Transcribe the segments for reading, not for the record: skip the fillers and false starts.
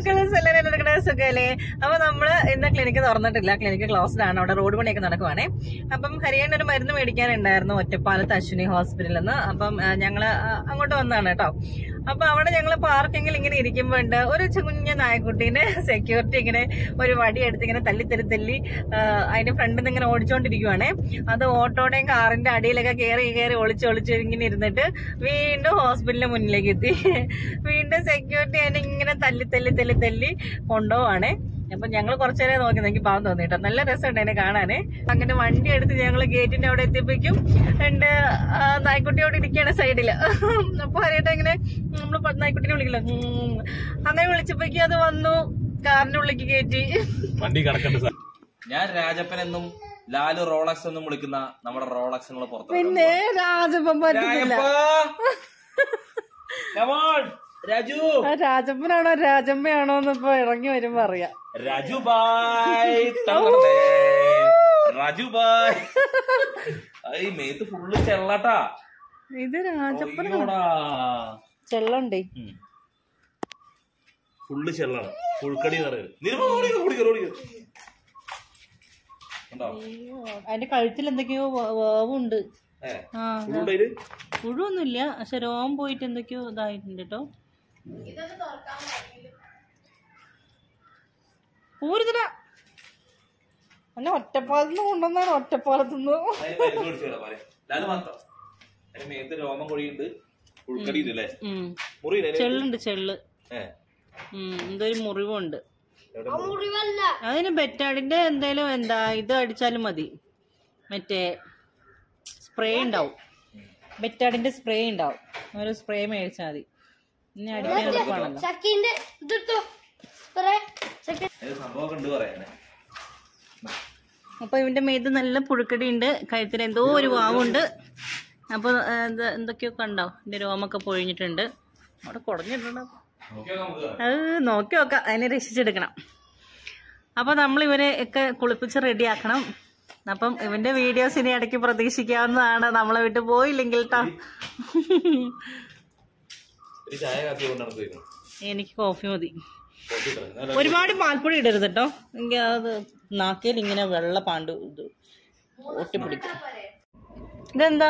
സുഖല്ലേ? അപ്പൊ നമ്മള് ഇന്ന് ക്ലിനിക്ക് തുറന്നിട്ടില്ല, ക്ലിനിക്ക് ക്ലോസ്ഡ് ആണ്. അവിടെ റോഡ് പണിയൊക്കെ നടക്കുവാണേ. അപ്പം ഹരിയാന ഒരു മരുന്ന് മേടിക്കാനുണ്ടായിരുന്നു ഒറ്റപ്പാലത്ത് അശ്വിനി ഹോസ്പിറ്റലിൽ നിന്ന്. അപ്പം ഞങ്ങള് അങ്ങോട്ട് വന്നതാണ് കേട്ടോ. അപ്പൊ അവിടെ ഞങ്ങള് പാർക്കിങ്ങിൽ ഇങ്ങനെ ഇരിക്കുമ്പോ ഉണ്ട് ഒരു കുഞ്ഞു നായക്കുട്ടീനെ സെക്യൂരിറ്റി ഇങ്ങനെ ഒരു വടി എടുത്ത് ഇങ്ങനെ തല്ലി അതിന്റെ ഫ്രണ്ടിൽ നിന്ന് ഇങ്ങനെ ഓടിച്ചോണ്ടിരിക്കുവാണേ. അത് ഓട്ടോയുടെയും കാറിന്റെ അടിയിലൊക്കെ കയറി ഒളിച്ച് ഇങ്ങനെ ഇരുന്നിട്ട് വീണ്ടും ഹോസ്പിറ്റലിന്റെ മുന്നിലേക്ക് എത്തി. വീണ്ടും സെക്യൂരിറ്റി അതിനെ ഇങ്ങനെ തല്ലി കൊണ്ടുപോവാണേ. അപ്പൊ ഞങ്ങൾ കുറച്ചേരെ നോക്കി, എനിക്ക് പാവം തോന്നിട്ടോ. നല്ല രസമുണ്ട് അതിനെ കാണാന്. അങ്ങനെ വണ്ടി എടുത്ത് ഞങ്ങള് ഗേറ്റിന്റെ അവിടെ എത്തിയപ്പോഴേക്കും എന്റെ നായ്ക്കുട്ടിയോട് ഇരിക്കുകയാണ് സൈഡില്. അപ്പൊ അറിയട്ടെ ഇങ്ങനെ നമ്മള് നായ്ക്കുട്ടിനെ വിളിക്കില്ല, അങ്ങനെ വിളിച്ചപ്പോഴേക്കും അത് വന്നു കാറിന്റെ ഉള്ളിലേക്ക് കയറ്റി. വണ്ടി കിടക്കണ്ട. ഞാൻ രാജപ്പൻ എന്നും ലാലു റോളക്സ് എന്നും വിളിക്കുന്ന നമ്മുടെ റോളക്സ് പുറത്ത്. പിന്നെ രാജപ്പൻ പറ്റില്ല. രാജപ്പനാണോ രാജമ്മയാണോ എന്ന് ഇപ്പൊ ഇറങ്ങി വരുമ്പോ അറിയാം. രാജു ബായ് മേത്ത് ഫുള്ള് ചെള്ളട്ടാ. ഇത് രാജപ്പനാ, ചെള്ളുണ്ടേ, ഫുള്ള് ചെള്ളാണ്. ഫുൾക്കടി അതിന്റെ കഴുത്തിൽ എന്തൊക്കെയോ വേവുണ്ട്. പുഴുവൊന്നുമില്ല, പക്ഷെ രോമം പോയിട്ട് എന്തൊക്കെയോ ഇതായിട്ടുണ്ട് കേട്ടോ. പൂരിതല എന്നെ ഒറ്റപ്പാലത്തുനിന്ന് കൊണ്ടുവന്നാണ്. ഒറ്റപ്പാലത്തുനിന്ന് രോമം കൊഴിയുണ്ട്, ചെള്ളുണ്ട്, ചെള്ള്. എന്തൊരു മുറിവുണ്ട്. അതിന് ബെറ്റാഡിന്റെ എന്തേലും ഇത് അടിച്ചാലും മതി. മറ്റേ സ്പ്രേ ഉണ്ടാവും, ബെറ്റാഡിന്റെ സ്പ്രേ ഉണ്ടാവും. ഒരു സ്പ്രേ മേടിച്ചാൽ മതി. ഇനി അടിക്കാൻ എളുപ്പമാണല്ലോ. അപ്പൊ ഇവന്റെ മേത്ത് നല്ല പുഴുക്കടി ഉണ്ട്, കഴുത്തിന് എന്തോ ഒരു വാവുണ്ട്. അപ്പൊ എന്തൊക്കെയോ കണ്ടോ, എന്റെ രോമൊക്കെ പൊഴിഞ്ഞിട്ടുണ്ട്, അവിടെ കുടഞ്ഞിട്ടുണ്ട്. അത് നോക്കി നോക്കാം, അതിനെ രക്ഷിച്ചെടുക്കണം. അപ്പൊ നമ്മൾ ഇവരെ ഒക്കെ കുളിപ്പിച്ച് റെഡിയാക്കണം. അപ്പം ഇവന്റെ വീഡിയോസ് ഇനി ഇടയ്ക്ക് പ്രതീക്ഷിക്കാവുന്നതാണ്, നമ്മളെ വിട്ട് പോയില്ലെങ്കിൽ ട്ടോ. എനിക്ക് കോഫി മതി. ഒരുപാട് പാൽപ്പൊടി ഇടരുത് കേട്ടോ, എനിക്ക് അത് നാക്കിൽ ഇങ്ങനെ വെള്ള പാണ്ട് ഇത് ഒട്ടിപ്പിടിക്കും. ഇതെന്താ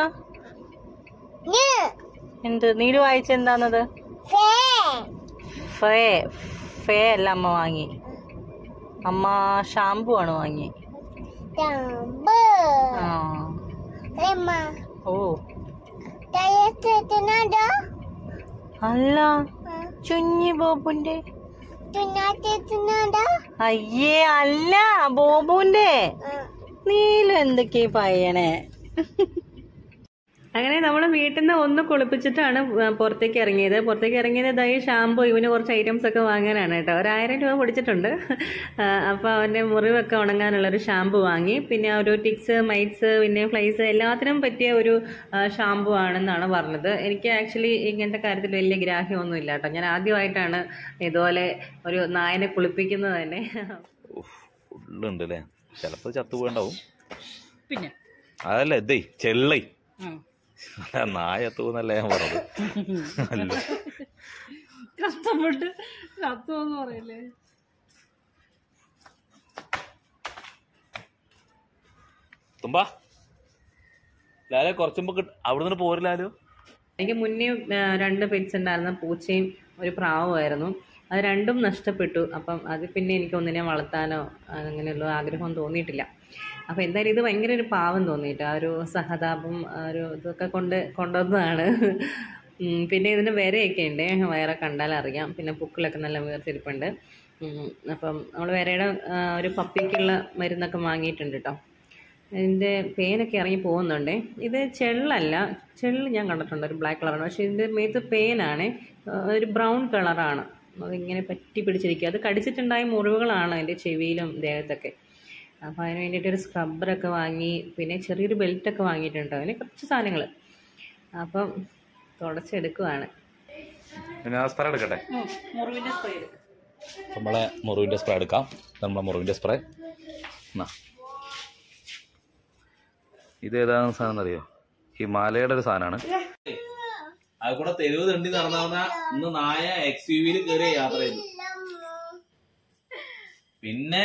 എന്ത് നീര് വായിച്ച എന്താന്നത്? ഫേ അല്ല അമ്മ വാങ്ങി, അമ്മ ഷാമ്പു ആണ് വാങ്ങി. ഓ അല്ല, ചുഞ്ഞി ബോബുന്റെ. അയ്യേ അല്ല, ബോബുന്റെ. നീലും എന്തൊക്കെയാ പറയണേ. അങ്ങനെ നമ്മൾ വീട്ടിൽ നിന്ന് ഒന്ന് കുളിപ്പിച്ചിട്ടാണ് പുറത്തേക്ക് ഇറങ്ങിയത്. ഇതായി ഷാമ്പു, ഇവന് കുറച്ച് ഐറ്റംസ് ഒക്കെ വാങ്ങാനാണ് കേട്ടോ. 1000 രൂപ പിടിച്ചിട്ടുണ്ട്. അപ്പൊ അവന്റെ മുറിവൊക്കെ ഉണങ്ങാനുള്ളൊരു ഷാമ്പു വാങ്ങി. പിന്നെ ഒരു ടിക്സ്, മൈറ്റ്സ്, പിന്നെ ഫ്ലൈസ് എല്ലാത്തിനും പറ്റിയ ഒരു ഷാമ്പു ആണെന്നാണ് പറഞ്ഞത്. എനിക്ക് ആക്ച്വലി ഇങ്ങനത്തെ കാര്യത്തിൽ വലിയ ഗ്രാഹ്യമൊന്നും ഇല്ല കേട്ടോ. ഞാൻ ആദ്യമായിട്ടാണ് ഇതുപോലെ ഒരു നായനെ കുളിപ്പിക്കുന്നത് തന്നെ. ഫുള്ളുണ്ടല്ലേ, ചിലപ്പോ ചത്തുപോണ്ടാവും. പിന്നെ അതല്ല ഇതേ ചെള്ളൈ നായ തൂന്നല്ലേ ഞാൻ പറഞ്ഞത്. കഷ്ടപ്പെട്ട് ചത്തുവെന്ന് പറയല്ലേ. തുമ്പാ ലാലോ കുറച്ചുമ്പോ അവിടെ നിന്ന് പോരില്ലാലോ. എനിക്ക് മുന്നേ 2 പെറ്റ്സ് ഉണ്ടായിരുന്ന, പൂച്ചയും ഒരു പ്രാവുമായിരുന്നു. അത് രണ്ടും നഷ്ടപ്പെട്ടു. അപ്പം അത് പിന്നെ എനിക്ക് ഒന്നിനെ വളർത്താനോ അങ്ങനെയുള്ള ആഗ്രഹം തോന്നിയിട്ടില്ല. അപ്പം എന്തായാലും ഇത് ഭയങ്കര ഒരു പാവം തോന്നിയിട്ട്, ആ ഒരു സഹതാപം, ഒരു ഇതൊക്കെ കൊണ്ടുവന്നതാണ്. പിന്നെ ഇതിന് വിരയൊക്കെ ഉണ്ട്, വയറെ കണ്ടാൽ അറിയാം. പിന്നെ പുക്കിലൊക്കെ നല്ല വീർത്തിരിപ്പുണ്ട്. അപ്പം നമ്മൾ വിരയുടെ ഒരു പപ്പിക്കുള്ള മരുന്നൊക്കെ വാങ്ങിയിട്ടുണ്ട് കേട്ടോ. ഇതിൻ്റെ പേനൊക്കെ ഇറങ്ങി പോകുന്നുണ്ട്. ഇത് ചെള്ളല്ല, ചെള്ള് ഞാൻ കണ്ടിട്ടുണ്ട്, ഒരു ബ്ലാക്ക് കളറാണ്. പക്ഷേ ഇതിൻ്റെ മേത്ത് പേനാണ്, ഒരു ബ്രൗൺ കളറാണ്. അതിങ്ങനെ പറ്റി പിടിച്ചിരിക്കുക. അത് കടിച്ചിട്ടുണ്ടായ മുറിവുകളാണ് അതിൻ്റെ ചെവിയിലും ദേഹത്തൊക്കെ. അപ്പോൾ അതിന് വേണ്ടിയിട്ടൊരു സ്ക്രബ്ബറൊക്കെ വാങ്ങി, പിന്നെ ചെറിയൊരു ബെൽറ്റൊക്കെ വാങ്ങിയിട്ടുണ്ട്. അതിന് കുറച്ച് സാധനങ്ങൾ. അപ്പം തുടച്ചെടുക്കുവാണ്. എടുക്കട്ടെ, നമ്മളെ മുറിവിൻ്റെ സ്പ്രേ എടുക്കാം. നമ്മളെ മുറിവിൻ്റെ സ്പ്രേ ഇത് ഏതാണെന്ന് സാധനം അറിയോ? ഹിമാലയയുടെ ഒരു സാധനമാണ്. അത് കൂടെ തെരുവ് തണ്ടി നടന്ന ഇന്ന് നായ XUV-യിൽ കയറിയ യാത്ര ചെയ്തു. പിന്നെ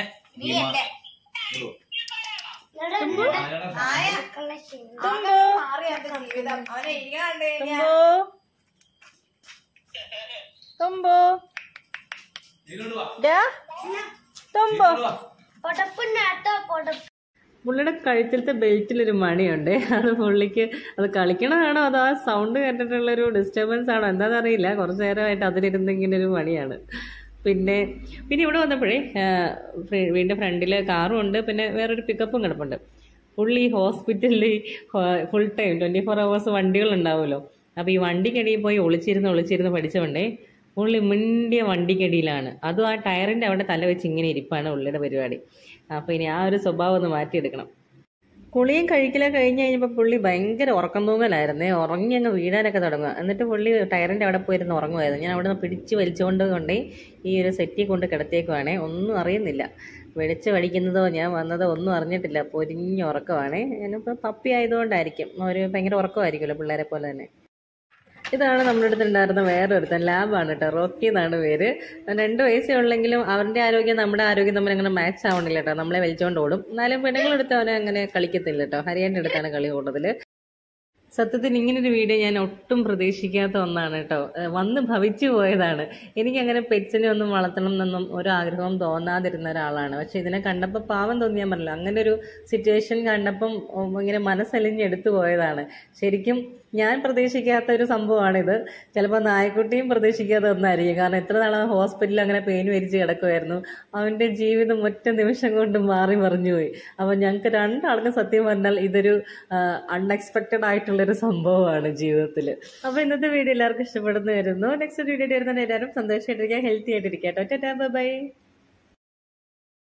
പുള്ളിയുടെ കഴുത്തിലത്തെ ബെൽറ്റിലൊരു മണിയുണ്ട്. അത് പുള്ളിക്ക് അത് കളിക്കണതാണോ അതോ ആ സൗണ്ട് കേട്ടിട്ടുള്ളൊരു ഡിസ്റ്റർബൻസ് ആണോ എന്താണെന്നറിയില്ല. കുറച്ചു നേരമായിട്ട് അതിലിരുന്ന് ഇങ്ങനെ ഒരു മണിയാണ്. പിന്നെ ഇവിടെ വന്നപ്പോഴേ വീടിൻ്റെ ഫ്രണ്ടിൽ കാറും ഉണ്ട്, പിന്നെ വേറൊരു പിക്കപ്പും കിടപ്പുണ്ട്. പുള്ളി ഹോസ്പിറ്റലിൽ ഫുൾ ടൈം 24 hours വണ്ടികളുണ്ടാവുമല്ലോ. അപ്പോൾ ഈ വണ്ടിക്കടിയിൽ പോയി ഒളിച്ചിരുന്ന് പഠിച്ചോണ്ടേ പുള്ളി മിണ്ടിയ വണ്ടിക്കടിയിലാണ്. അതും ആ ടയറിൻ്റെ അവിടെ തല വെച്ച് ഇങ്ങനെ ഇരിപ്പാണ് പുള്ളിയുടെ പരിപാടി. അപ്പോൾ ഇനി ആ ഒരു സ്വഭാവം ഒന്ന് മാറ്റിയെടുക്കണം. കുളിയും കഴിക്കലൊക്കെ കഴിഞ്ഞ് കഴിഞ്ഞപ്പോൾ പുള്ളി ഭയങ്കര ഉറക്കം തൂങ്ങലായിരുന്നേ. ഉറങ്ങി അങ്ങ് വീഴാനൊക്കെ തുടങ്ങുക. എന്നിട്ട് പുള്ളി ടയറിൻ്റെ അവിടെ പോയിരുന്ന് ഉറങ്ങുമായിരുന്നു. ഞാൻ അവിടെ നിന്ന് പിടിച്ച് വലിച്ചുകൊണ്ട് കൊണ്ടേ ഈ ഒരു സെറ്റിൽ കൊണ്ട് കിടത്തിയേക്കുവാണേ. ഒന്നും അറിയുന്നില്ല. വെളിച്ച് പഠിക്കുന്നതോ ഞാൻ വന്നതോ ഒന്നും അറിഞ്ഞിട്ടില്ല. പൊരിഞ്ഞ ഉറക്കമാണേ. ഞാനിപ്പോൾ പപ്പി ആയതുകൊണ്ടായിരിക്കും. ഒരു ഭയങ്കര ഉറക്കമായിരിക്കുമല്ലോ പിള്ളേരെ പോലെ തന്നെ. ഇതാണ് നമ്മുടെ അടുത്തുണ്ടായിരുന്ന വേറൊരുത്തൻ. ലാബാണ് കേട്ടോ. റോക്കി എന്നാണ് പേര്. 2 വയസ്സേ ഉള്ളെങ്കിലും അവൻ്റെ ആരോഗ്യം നമ്മുടെ ആരോഗ്യം തമ്മിൽ അങ്ങനെ മാച്ച് ആവണില്ല കേട്ടോ. നമ്മളെ വലിച്ചുകൊണ്ട് ഓടും. എന്നാലും പെണ്ണുങ്ങളെടുത്ത് അവനെ അങ്ങനെ കളിക്കത്തില്ല കേട്ടോ. ഹരിയാൻ്റെ അടുത്താണ് കളി കൂടുതൽ. സത്യത്തിൽ ഇങ്ങനൊരു വീഡിയോ ഞാൻ ഒട്ടും പ്രതീക്ഷിക്കാത്ത ഒന്നാണ് കേട്ടോ. വന്ന് ഭവിച്ചു പോയതാണ്. എനിക്കങ്ങനെ പെറ്റ്സിനെ ഒന്നും വളർത്തണം എന്നൊന്നും ഒരു ആഗ്രഹവും തോന്നാതിരുന്ന ഒരാളാണ്. പക്ഷെ ഇതിനെ കണ്ടപ്പോൾ പാവം തോന്നിയാൽ പറഞ്ഞല്ലോ. അങ്ങനെ ഒരു സിറ്റുവേഷൻ കണ്ടപ്പം ഇങ്ങനെ മനസ്സലിഞ്ഞെടുത്തു പോയതാണ്. ശരിക്കും ഞാൻ പ്രതീക്ഷിക്കാത്ത ഒരു സംഭവമാണിത്. ചിലപ്പോൾ നായക്കുട്ടിയും പ്രതീക്ഷിക്കാത്ത ഒന്നായിരിക്കും. കാരണം എത്ര നാളെ ഹോസ്പിറ്റലിൽ അങ്ങനെ പെയിൻ വരിച്ച് കിടക്കുമായിരുന്നു. അവൻ്റെ ജീവിതം ഒറ്റ നിമിഷം കൊണ്ട് മാറി മറിഞ്ഞുപോയി. അപ്പം ഞങ്ങൾക്ക് 2 ആൾക്കും സത്യം പറഞ്ഞാൽ ഇതൊരു അൺഎക്സ്പെക്റ്റഡ് ആയിട്ടുള്ളൊരു സംഭവമാണ് ജീവിതത്തിൽ. അപ്പോൾ ഇന്നത്തെ വീഡിയോ എല്ലാവർക്കും ഇഷ്ടപ്പെടുന്നു വരുന്നു. നെക്സ്റ്റ് വീഡിയോ വരുന്ന എല്ലാവരും സന്തോഷമായിട്ടിരിക്കുക, ഹെൽത്തി ആയിട്ടിരിക്കുക കേട്ടോ. Tata, by.